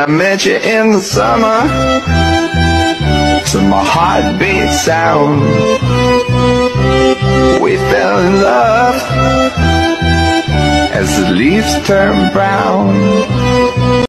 I met you in the summer, to my heartbeat sound, we fell in love as the leaves turn brown.